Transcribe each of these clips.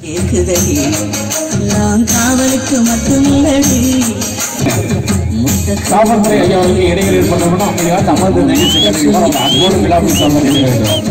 கேக்குதடி நான் காவலுக்கு மட்டுமில்லடி காவல்துறை ஐயாவுக்கு இடையில் ஏற்பட்டவனும் அப்படியா தமிழ் நிகழ்ச்சிகள் அன்போடு விழாவில் சொல்ல வேண்டும்.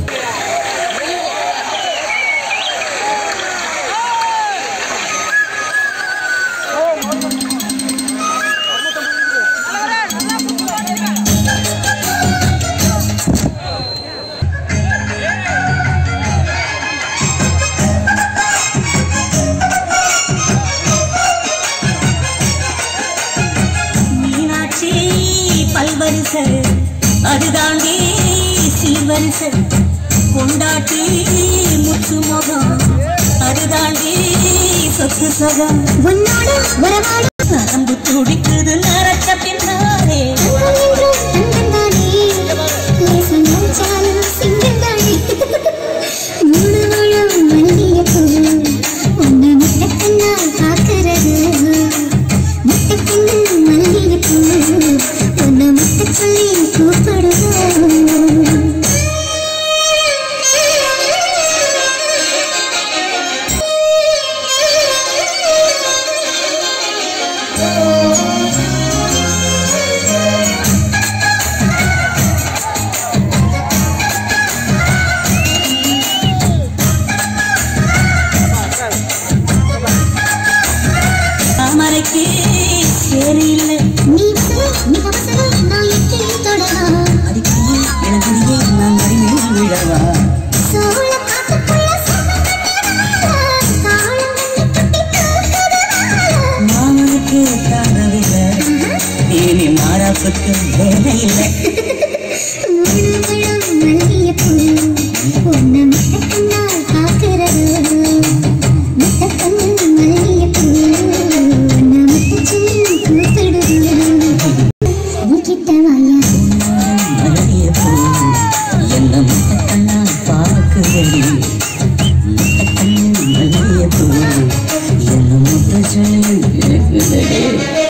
பல்வரிசை அதுதாண்டி சீர்வரிசை கொண்டாட்டி முத்து முகம் அதுதாண்டி சொத்து சகம் உன்னோட நரம்பு துடிக்குது நரச்ச பின்னாலே சரியில்லை நீ நான் எப்படி தொடவா அடிக்கடி எனக்குள்ளே நான் மடிமேல் விழவா மாமனுக்கு தாங்கவில்லை இனி மாறாப்புக்கு வேலை இல்லை